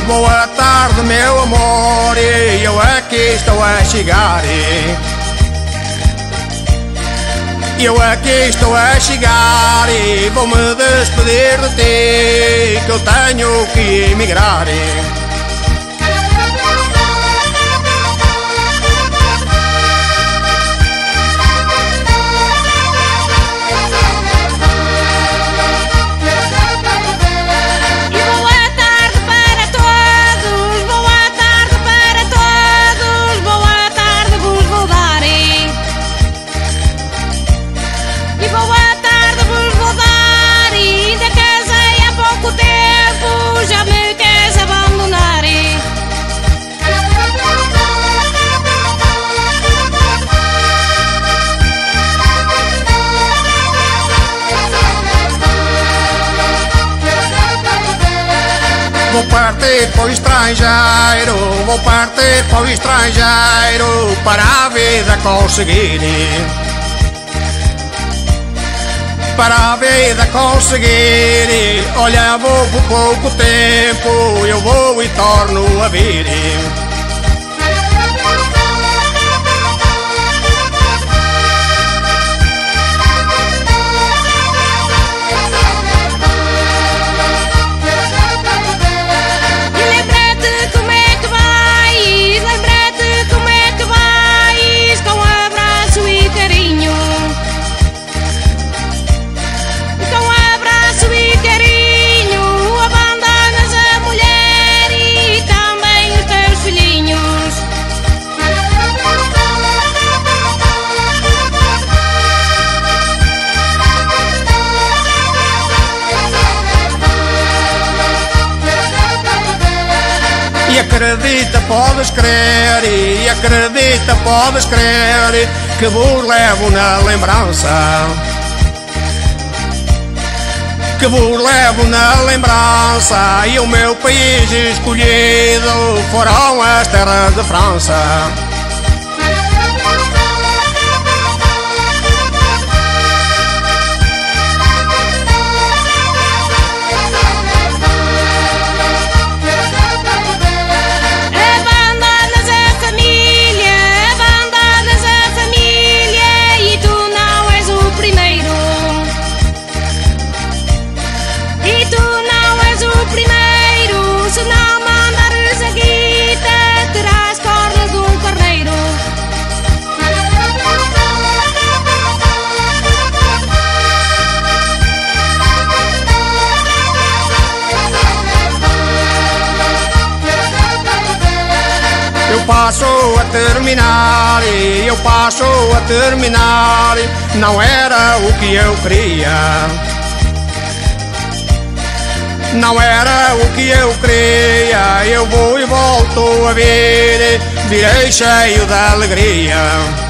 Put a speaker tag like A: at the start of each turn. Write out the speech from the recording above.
A: Boa tarde, meu amor, e eu aqui estou a chegar. Eu aqui estou a chegar e vou-me despedir de ti, que eu tenho que emigrar. Vou partir para o estrangeiro, vou partir para o estrangeiro, para a vida conseguir. Para a vida conseguir, olha, vou por pouco tempo, eu vou e torno a vir. E acredita, podes crer, e acredita, podes crer, que vos levo na lembrança. Que vos levo na lembrança, e o meu país escolhido foram as terras de França. Eu passo a terminar, eu passo a terminar, não era o que eu queria. Não era o que eu queria, eu vou e volto a vir, virei cheio de alegria.